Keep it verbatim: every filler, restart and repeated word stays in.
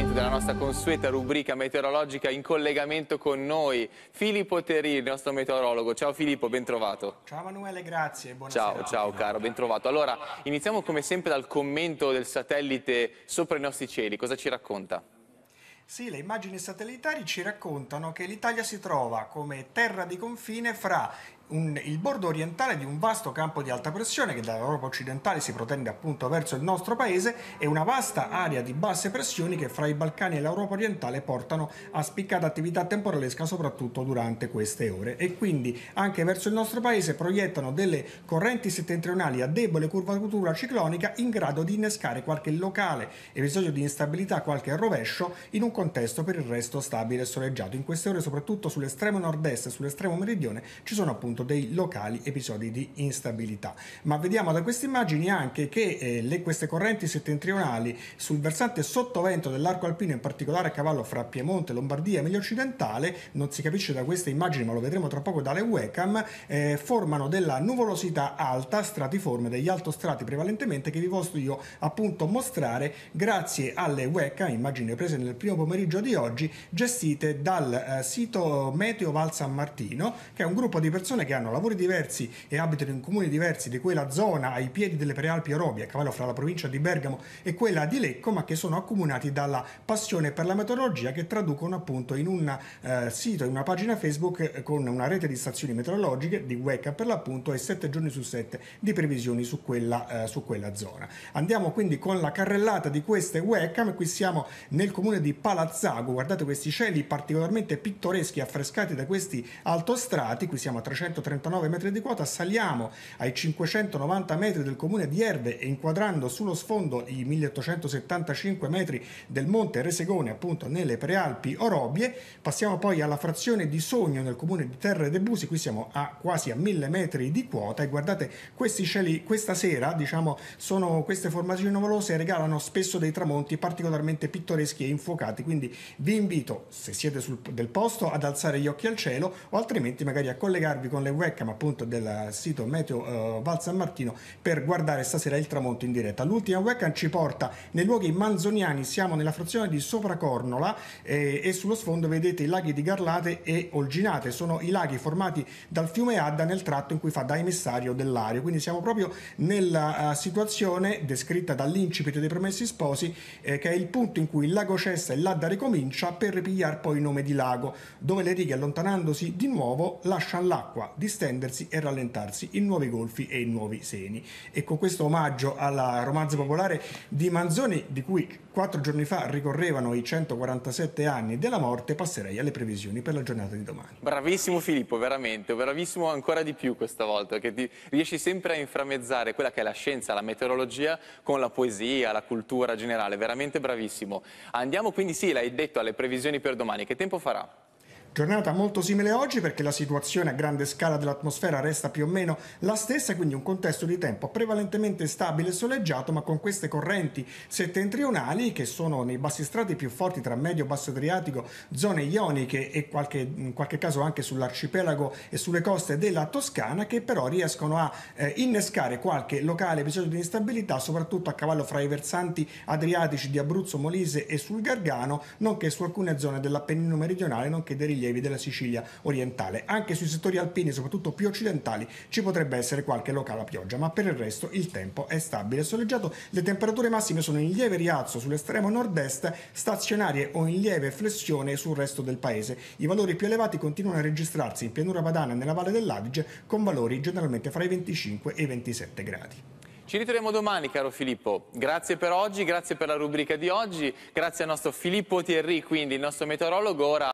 momento della nostra consueta rubrica meteorologica in collegamento con noi Filippo Terri, il nostro meteorologo. Ciao Filippo, ben trovato. Ciao Emanuele, grazie, buonasera. Ciao, ciao caro, ben trovato. Allora, iniziamo come sempre dal commento del satellite sopra i nostri cieli. Cosa ci racconta? Sì, le immagini satellitari ci raccontano che l'Italia si trova come terra di confine fra un, il bordo orientale di un vasto campo di alta pressione che dall'Europa occidentale si protende appunto verso il nostro paese e una vasta area di basse pressioni che fra i Balcani e l'Europa orientale portano a spiccata attività temporalesca soprattutto durante queste ore e quindi anche verso il nostro paese proiettano delle correnti settentrionali a debole curvatura ciclonica in grado di innescare qualche locale episodio di instabilità, qualche rovescio in un contesto per il resto stabile e soleggiato. In queste ore soprattutto sull'estremo nord-est e sull'estremo meridione ci sono appunto dei locali episodi di instabilità. Ma vediamo da queste immagini anche che eh, le, queste correnti settentrionali sul versante sottovento dell'arco alpino, in particolare a cavallo fra Piemonte, Lombardia e Emilia Occidentale, non si capisce da queste immagini ma lo vedremo tra poco dalle webcam, eh, formano della nuvolosità alta, stratiforme, degli altostrati prevalentemente, che vi posso io appunto mostrare grazie alle webcam, immagini prese nel primo pomeriggio di oggi, gestite dal eh, sito Meteo Val San Martino, che è un gruppo di persone che hanno lavori diversi e abitano in comuni diversi di quella zona ai piedi delle Prealpi Orobie, a cavallo fra la provincia di Bergamo e quella di Lecco, ma che sono accomunati dalla passione per la meteorologia, che traducono appunto in un eh, sito, in una pagina Facebook eh, con una rete di stazioni meteorologiche, di webcam per l'appunto, e sette giorni su sette di previsioni su quella, eh, su quella zona. Andiamo quindi con la carrellata di queste webcam. Qui siamo nel comune di Palazzago, guardate questi cieli particolarmente pittoreschi affrescati da questi altostrati. Qui siamo a trecentotrentanove metri di quota, saliamo ai cinquecentonovanta metri del comune di Erve e inquadrando sullo sfondo i milleottocentosettantacinque metri del monte Resegone appunto nelle Prealpi Orobie. Passiamo poi alla frazione di Sogno nel comune di Terre de Busi, qui siamo a quasi a mille metri di quota e guardate questi cieli questa sera, diciamo, sono queste formazioni nuvolose regalano spesso dei tramonti particolarmente pittoreschi e infuocati, quindi vi invito, se siete sul, del posto, ad alzare gli occhi al cielo o altrimenti magari a collegarvi con le webcam appunto del sito Meteo uh, Val San Martino per guardare stasera il tramonto in diretta. L'ultima webcam ci porta nei luoghi manzoniani, siamo nella frazione di Sopracornola eh, e sullo sfondo vedete i laghi di Garlate e Olginate, sono i laghi formati dal fiume Adda nel tratto in cui fa da emissario del Lario, quindi siamo proprio nella uh, situazione descritta dall'incipit dei Promessi Sposi, eh, che è il punto in cui il lago cessa e l'Adda ricomincia per ripigliare poi il nome di lago, dove le righe allontanandosi di nuovo lasciano l'acqua distendersi e rallentarsi in nuovi golfi e in nuovi seni. E con questo omaggio alla romanza popolare di Manzoni, di cui quattro giorni fa ricorrevano i centoquarantasette anni della morte, passerei alle previsioni per la giornata di domani. Bravissimo Filippo, veramente, bravissimo ancora di più questa volta, che ti riesci sempre a inframmezzare quella che è la scienza, la meteorologia con la poesia, la cultura generale, veramente bravissimo. Andiamo quindi, sì, l'hai detto, alle previsioni per domani. Che tempo farà? Giornata molto simile oggi perché la situazione a grande scala dell'atmosfera resta più o meno la stessa, quindi un contesto di tempo prevalentemente stabile e soleggiato, ma con queste correnti settentrionali che sono nei bassi strati più forti tra medio e basso Adriatico, zone ioniche e qualche, in qualche caso anche sull'arcipelago e sulle coste della Toscana, che però riescono a eh, innescare qualche locale episodio di instabilità, soprattutto a cavallo fra i versanti adriatici di Abruzzo, Molise e sul Gargano, nonché su alcune zone dell'Appennino meridionale, nonché dei della Sicilia orientale. Anche sui settori alpini, soprattutto più occidentali, ci potrebbe essere qualche locale pioggia, ma per il resto il tempo è stabile e soleggiato. Le temperature massime sono in lieve rialzo sull'estremo nord-est, stazionarie o in lieve flessione sul resto del paese. I valori più elevati continuano a registrarsi in pianura padana e nella Valle dell'Adige, con valori generalmente fra i venticinque e i ventisette gradi. Ci ritroviamo domani, caro Filippo. Grazie per oggi, grazie per la rubrica di oggi, grazie al nostro Filippo Terri, quindi il nostro meteorologo. Ora